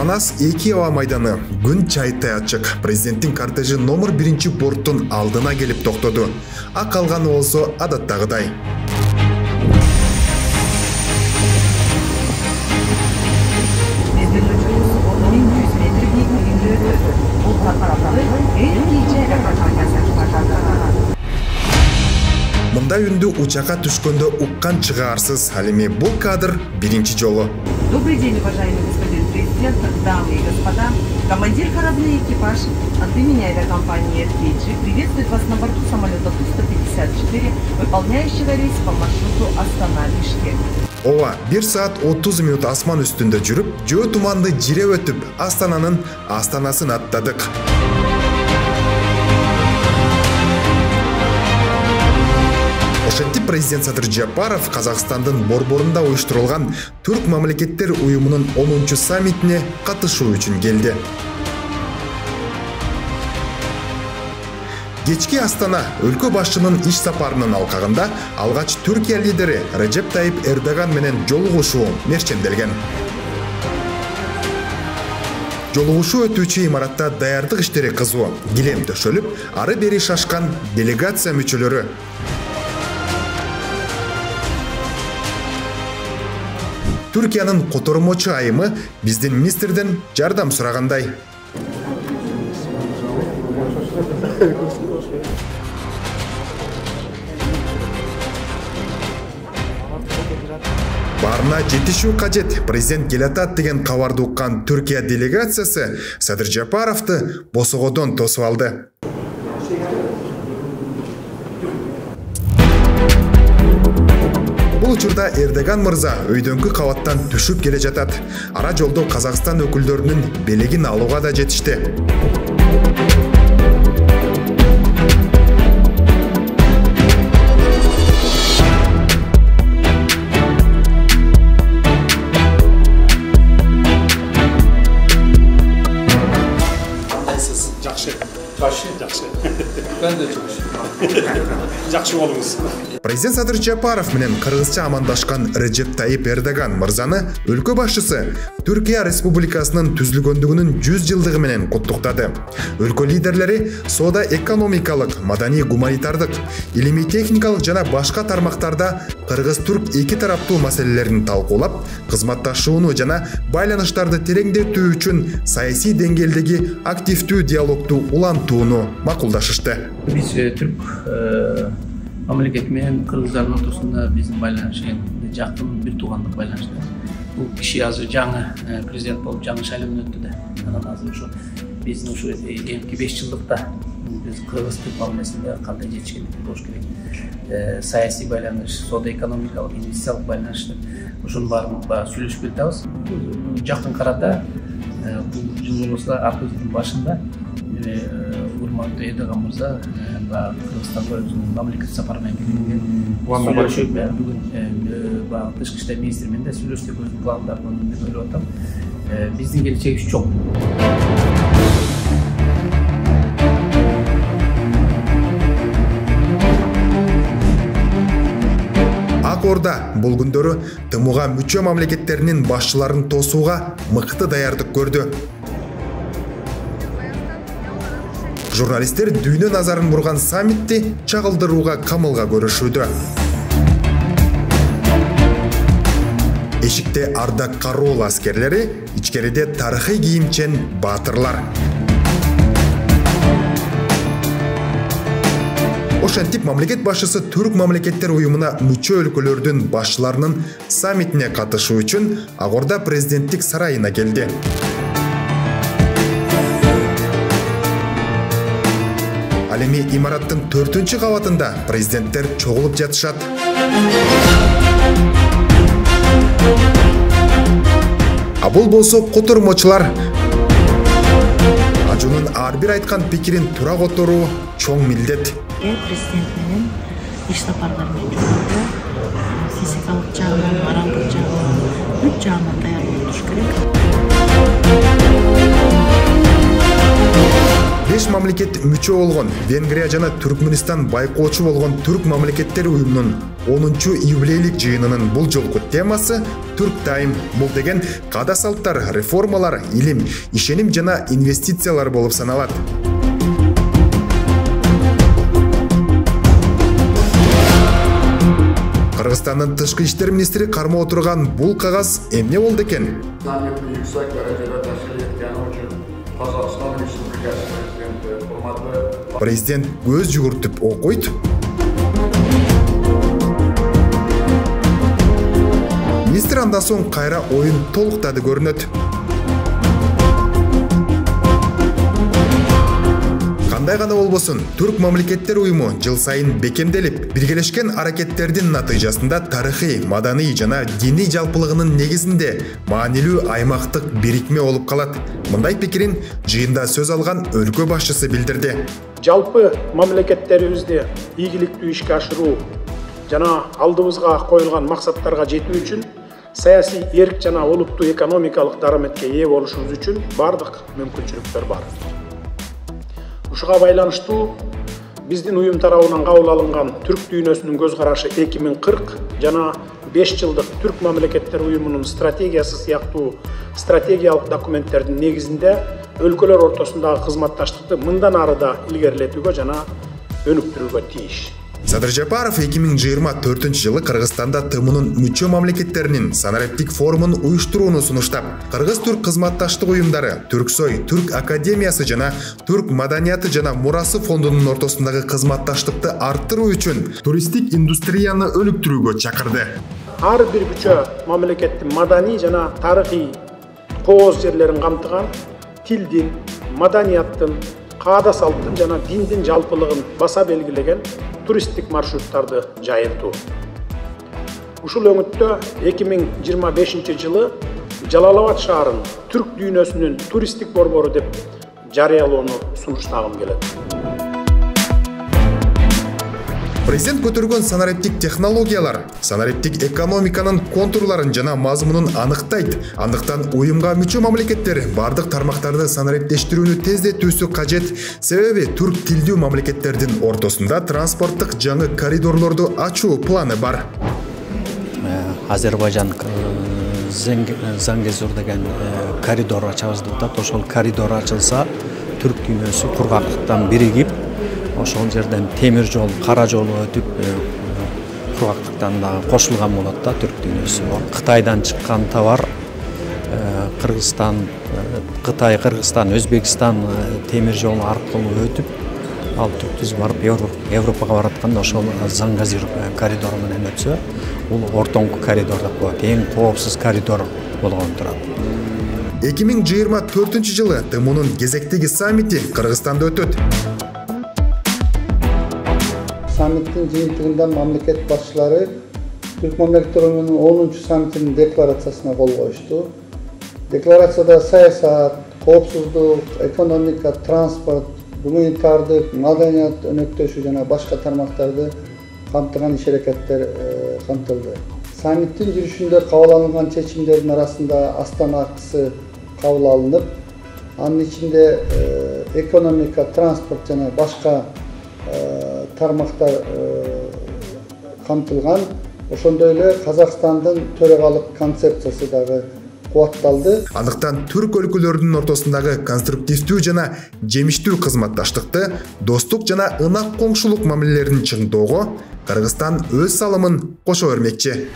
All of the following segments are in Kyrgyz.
Манас 2 аба майданы күн чайтай ачык. Президенттин кортежи номер 1 борттун алдына келип токтоду. А калганы болсо адаттагыдай. Мындай үндү учакка түшкөндө уккан чыгаарсыз. Ал эми бул кадр биринчи жолу. Добрый день, уважаемый господин президент, дамы и господа. Командир корабля экипаж от имени авиакомпании FKG приветствует вас на борту самолета Ту-154, выполняющего рейс по маршруту Астана-Бишкек. Ооба, 1 саат 30 минут асман үстүндө жүрүп, жөө туманды жиреп өтүп, Астананын астанасын аттадык. Ошентип президент Садыр Жапаров Казакстандын борборунда уюштурулган Түрк мамлекеттер уюмунун 10-чу саммитине катышуу үчүн келди. Кечки Астана өлкө башчынын иш сапарынын алкагында алгач Түркия лидери Режеп Тайип Эрдоган менен жолугушуу мерченделген. Жолугушуу өтүүчү имаратта даярдык иштери кызуу, килем төшөлүп, ары бери шашкан делегация мүчөлөрү. Түркиянын котормочу айымы биздин министрден жардам сурагандай. Барына жетишүү кажет. Президент келатат деген кабарды уккан Түркия делегациясы Садыр Жапаровду босогодон тосуп алды. Бул учурда Эрдоган мырза өйдөңкү кабаттан түшүп келе жатат. Ара жолдо Казакстан өкүлдөрүнүн белегин алууга да жетишти. Президент Садыр Жапаров менен кыргызча амандашкан Режеп Тайип Эрдоган мырзаны өлкө башчысы Түркия Республикасынын түзүлгөндүгүнүн 100 жылдыгы менен куттуктады. Өлкө лидерлери соода экономикалык, маданий гуманитардык, илимий техникалык жана башка тармактарда кыргыз-түрк эки тараптуу маселелерин талкуулап, кызматташууну жана байланыштарды тереңдетүү үчүн саясий деңгээлдеги активдүү диалогду улантууну макулдашышты. Биз түрк мамлекети менен кыргыздардын ортосунда биздин байланыш жакын бир туугандык байланышта. Бул киши азыр жаңы президент болуп жаңы шайлоодон өттү да. Анан азыр ушу биздин ушу эмки 5 жылдыкта биз кыргыз-түрк мамилесинде кандай жетишкендик болуш керек. Саясий байланыш, соода экономикалык, инвестициялык байланыш ошонун баарын сүйлөшүп жатабыз. Жакын арада бул жыл болсо аркы жылдын башында урматтуу Эрдоган мырза Кыргызстанга өзүнүн мамлекет сапары менен сүйлөшүп, бүгүн тышкы иштер министри менен да сүйлөштүк, өзүнүн пландарын мен ойлоп атам. Биздин келечегибиз чоң. Ак Орда бул күндөрү ТМУга мүчө мамлекеттеринин башчыларын тосууга мыкты даярдык көрдү. Журналисттер дүйнө назарын бурган саммитти чагылдырууга камылга көрүшүүдө. Эшикте ардак кароол аскерлери, ичкериде тарыхый кийимчен баатырлар. Ошентип мамлекет башчысы Түрк мамлекеттер уюмуна мүчө өлкөлөрдүн башчыларынын саммитине катышуу үчүн Ак Орда президенттик сарайына келди. Ал эми имараттын 4-чү кабатында президенттер чогулуп жатышат. А бул болсо котормочулар. Ажунун ар бир айткан пикирин туура которуу чоң милдет. Президент менен иш сапарларына жүргөндө физикалык жагынан, моралдык жагынан, бүт жагынан даяр болуш керек. 15 мамлекет мүчө болгон Венгрия жана Түркмөнстан байкоочу болгон Түрк мамлекеттер уюмунун 10-юбилейлик жыйынынын бул жолку темасы Түрк Тайм. Бул деген када салттар, реформалар, илим, ишеним жана инвестициялар болуп саналат. Кыргызстандын тышкы иштер министри кармап отурган бул кагаз эмне болду экен? Президент көз жүгүртүп окуйт. Министр андан соң кайра оюн толуктады көрүнөт. Кандай гана болбосун, Түрк мамлекеттер уюму жыл сайын бекемделип, биргелешкен аракеттердин натыйжасында тарыхый, маданий жана диний жалпылыгынын негизинде маанилүү аймактык бирикме болуп калат. Мындай пикирин жыйында сөз алган өлкө башчысы билдирди. Жалпы мамлекеттерибизди ийгиликтүү ишке ашыруу жана алдыбызга коюлган максаттарга жетүү үчүн саясий эрк жана олуттуу экономикалык дараметке ээ болушубуз үчүн бардык мүмкүнчүлүктөр бар. Ушуга байланыштуу биздин уюм тарабынан кабыл алынган Түрк дүйнөсүнүн көз карашы 2040 жана 5 жылдык Түрк мамлекеттер уюмунун стратегиясы сыяктуу стратегиялык документтердин негизинде өлкөлөр ортосундагы кызматташтыкты мындан ары да илгерилетүүгө жана өнүктүрүүгө тийиш. Садыр Жапаров 2024 жылы Кыргызстанда ТМУнун мүчө мамлекеттеринин санариптик форумун уюштурууну сунуштап, Кыргыз-Түрк кызматташтык уюмдары, Түрксой, Түрк академиясы жана Түрк маданияты жана мурасы фондунун ортосундагы кызматташтыкты арттыруу үчүн туристтик индустрияны өнүктүрүүгө чакырды. Ар бир мүчө мамлекеттин маданий жана тарыхый кооз жерлерин камтыган тилдин, маданияттын, каада салттын жана диндин жалпылыгын баса белгилеген туристтик маршруттарды жайылтуу. Ушул өңүттө 2025 жылы Жалалабад шаарын Түрк дүйнөсүнүн туристтик борбору деп жарыялоону сунуштагым келет. Президент көтөргөн санариптик технологиялар, санариптик экономиканын контурларын жана мазмунун аныктайт. Андыктан уюмга мүчө мамлекеттер бардык тармактарды санариптештирүүнү тездетүүсү кажет. Себеби түрк тилдүү мамлекеттердин ортосунда транспорттук жаңы коридорлорду ачуу планы бар. Азербайжан Зангезур деген коридор ачабыз деп атат. Ошол коридор ачылса, түрк дүйнөсү кургактыктан биригип, ошол жерден темир жол, кара жол өтүп, кургактыктан да кошулган болот да түрк дүйнөсү. Кытайдан чыккан товар Кыргызстан, Кытай, Кыргызстан, Өзбекстан темир жолу аркылуу өтүп, ал түптүз барып Европага баратканда ошол Зангезур коридору менен өтсө, бул ортоңку коридор деп коет. Эң коопсуз коридор болгон турат. 2024 жылы ТМУнун кезектеги саммити Кыргызстанда өтөт. Саммиттин жыйынтыгында мамлекет башчылары Түрк мамлекеттер уюмунун 10-чу саммитинин декларациясына кол коюшту. Декларацияда саясат, коопсуздук, экономика, транспорт, гуманитардык, маданият өнөктөшүү жана башка тармактарды камтыган иш-аракеттер камтылды. Саммиттин жүрүшүндө кабыл алынган чечимдердин арасында Астана актысы кабыл алынып, анын ичинде экономика, транспорт жана башка тармактар камтылган. Ошондой эле Казакстандын төрагалык концепциясы дагы кубатталды. Андыктан түрк өлкөлөрүнүн ортосундагы конструктивдүү жана жемиштүү кызматташтыкты, достук жана ынак коңшулук мамилелерин чыңдоого Кыргызстан өз салымын кошо бермекчи.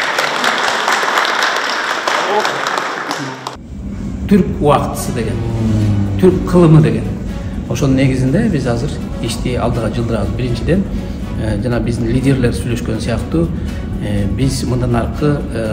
Түрк убактысы деген, түрк кылымы деген. Ошонун негизинде биз азыр ишти алдыга жылдырабыз. Биринчиден, жана биздин лидерлер сүйлөшкөн сыяктуу, биз мындан аркы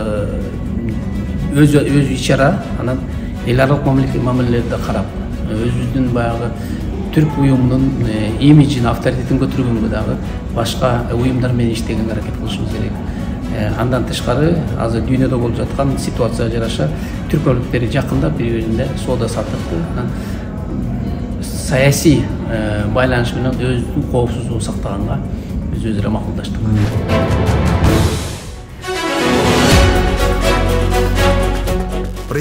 өз иш-чара, анан эл аралык мамилелерди карап, өзүбүздүн баягы түрк уюмунун имиджин, авторитетин көтөргөнгө дагы башка уюмдар менен иштегенге аракет кылышыбыз керек. Андан тышкары, азыр дүйнөдө болуп жаткан ситуацияга жараша түрк мамлекеттери жакында бири-биринде соода саттыкты, саясий байланыш менен өздүн коопсуздугун сактаганга биз өзүрө макулдаштык.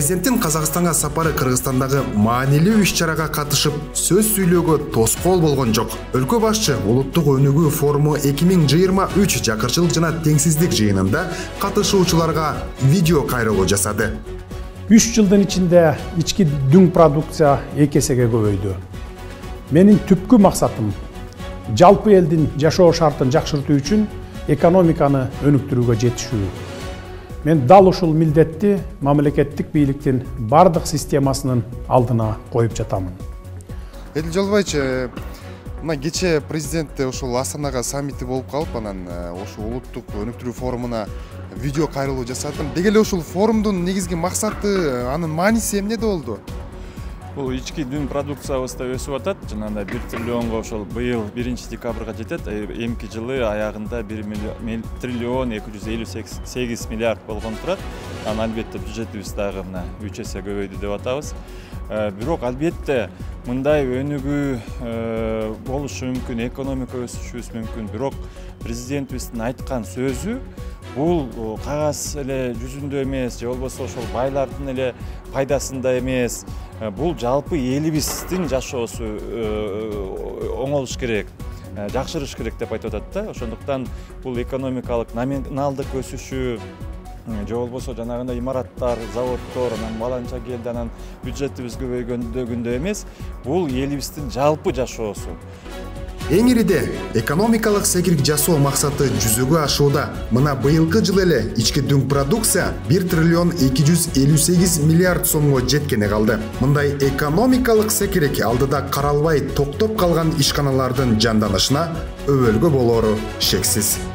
Президенттин Казакстанга сапары Кыргызстандагы маанилүү иш-чарага катышып сөз сүйлөөгө тоскоол болгон жок. Өлкө башчы Улуттук өнүгүү форуму 2023 жакырчылык жана теңсиздик жыйынында катышуучуларга видео кайрылуу жасады. 3 жылдын ичинде ички дүң продукция 2 эсеге көбөйдү. Менин түпкү максатым жалпы элдин жашоо шартын жакшыртуу үчүн экономиканы өнүктүрүүгө жетишүү. Мен дал ушул милдетти мамлекеттик бийликтин бардык системасынын алдына коюп жатамын. Эдил Жолбойч, мына кече президент ушул Астанага саммити болуп калып, анан ошол улуттук өнүктүрүү форумуна видео кайрылуу жасадым. Деги эле ушул форумдун негизги максаты, анын мааниси эмнеде болду? Бул ички дүң продукциябызда өсүп атат. Жанагындай 1 триллионго ошол быйыл 1 декабрга жетет. Эмки жылы аягында 1 триллион 258 миллиард болгон турат. Анан албетте бюджетибиз дагы мына 3 эсе көбөйдү деп атабыз. Бирок албетте мындай өнүгүү болушу мүмкүн, экономика өсүшүбүз мүмкүн. Бирок президентибиздин айткан сөзү бул кагаз эле жүзүндө эмес, же болбосо ошол байлардын эле пайдасында эмес. Бул жалпы элибиздин жашоосу оңолуш керек, жакшырыш керек деп айтып атат да. Ошондуктан бул экономикалык номиналдык өсүшү, же болбосо жанагындай имараттар, заводдор, анан баланча келди, анан бюджетибиз көбөйгөндө эмес, бул элибиздин жалпы жашоосу. Эң ириде экономикалык секирик жасоо максаты жүзөгө ашууда. Мына быйылкы жылы эле ички дүң продукция 1 триллион 258 миллиард сомго жеткени калды. Мындай экономикалык секирик алдыда каралбай токтоп калган ишканалардын жанданышына өбөлгө болору шексиз.